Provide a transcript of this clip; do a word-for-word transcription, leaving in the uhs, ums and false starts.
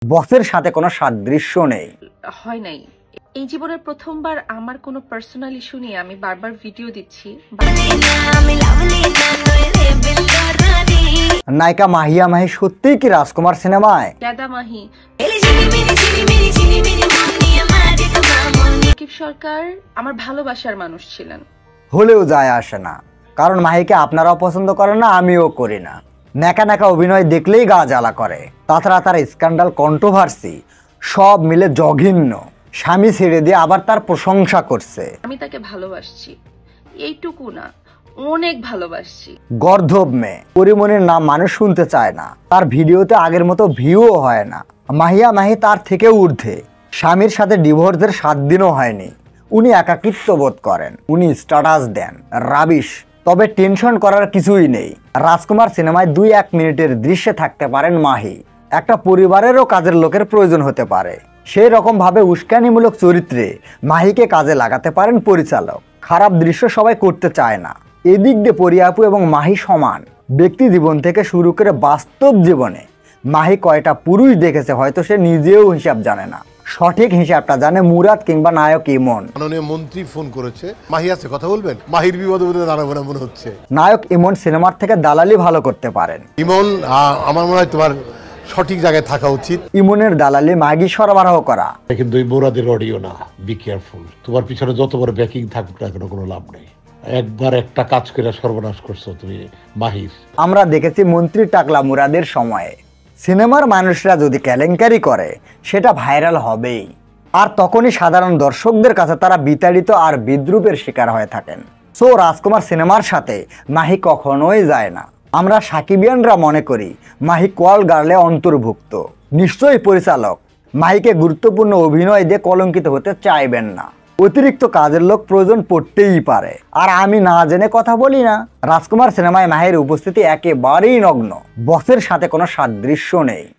বসের সাথে কোনো সাদৃশ্য নেই। হয় নাই। এই জীবনের প্রথমবার আমার কোনো পার্সোনাল ইস্যু নিয়ে আমি বারবার ভিডিও দিচ্ছি। নায়িকা মাহিয়া মাহি সত্যিই কি রাজকুমার সিনেমায়? দাদা মাহি সাকিব সরকার আমার ভালোবাসার মানুষ ছিলেন। হলেও যায় আসে না, কারণ মাহিকে আপনারাও পছন্দ করেন না, আমিও করি না। ন্যাকা ন্যাকা অভিনয় দেখলেই গা জ্বালা করে। তাছাড়া তার স্ক্যান্ডাল, কন্ট্রোভার্সি সব মিলে জঘন্য। স্বামী ছেড়ে দিয়ে আবার তার প্রশংসা করছে। আমি তাকে ভালোবাসছি, এইটুকু না, অনেক ভালোবাসছি। গর্ধব মেয়ে, পরিমণির নাম মানুষ শুনতে চায় না। তার ভিডিওতে আগের মতো ভিউও হয় না। মাহিয়া মাহি তার থেকেও ঊর্ধ্বে। স্বামীর সাথে ডিভোর্সের সাত দিনও হয়নি। উনি একাকিত্ব বোধ করেন, উনি স্ট্যাটাস দেন রাবিশ। তবে টেনশন করার কিছুই নেই। রাজকুমার সিনেমায় দুই এক মিনিটের দৃশ্যে থাকতে পারেন মাহি। একটা পরিবারেরও কাজের লোকের প্রয়োজন হতে পারে। সেই রকম ভাবে উস্কানিমূলক চরিত্রে মাহিকে কাজে লাগাতে পারেন পরিচালক। খারাপ দৃশ্য সবাই করতে চায় না। এদিক দিয়ে পরিয়াপু এবং মাহি সমান। ব্যক্তি জীবন থেকে শুরু করে বাস্তব জীবনে মাহি কয়টা পুরুষ দেখেছে হয়তো সে নিজেও হিসাব জানে না। সঠিক হিসাবটা জানে মুরাদ কিংবা নায়ক ইমন। মাননীয় মন্ত্রী ফোন করেছে, মাহি আছে, কথা বলবেন? মাহির বিপদে বিপদে দাঁড়াবো না মনে হচ্ছে। নায়ক ইমন সিনেমার থেকে দালালি ভালো করতে পারেন। ইমন, আমার মনে হয় তোমার সঠিক জায়গায় থাকা উচিত। ইমনের দালালি মাগি সরবরাহ করা। কিন্তু এই মুরাদের অডিও না, বি কেয়ারফুল। তোমার পিছনে যত বড় ব্যাকিং থাকুক না কেন কোনো লাভ নেই। একবার একটা কাজ করে সর্বনাশ করছো তুমি মাহির। আমরা দেখেছি মন্ত্রী টাকলা মুরাদের সময়ে সিনেমার মানুষরা যদি কেলেঙ্কারি করে সেটা ভাইরাল হবেই। আর তখনই সাধারণ দর্শকদের কাছে তারা বিতাড়িত আর বিদ্রুপের শিকার হয়ে থাকেন। সো রাজকুমার সিনেমার সাথে মাহি কখনোই যায় না। আমরা সাকিবিয়ানরা মনে করি মাহি কল গার্লে অন্তর্ভুক্ত। নিশ্চয়ই পরিচালক মাহিকে গুরুত্বপূর্ণ অভিনয় দিয়ে কলঙ্কিত হতে চাইবেন না। অতিরিক্ত কাজের লোক প্রয়োজন পড়তেই পারে। আর আমি না জেনে কথা বলি না। রাজকুমার সিনেমায় মাহির উপস্থিতি একেবারেই নগ্ন। বসের সাথে কোনো সাদৃশ্য নেই।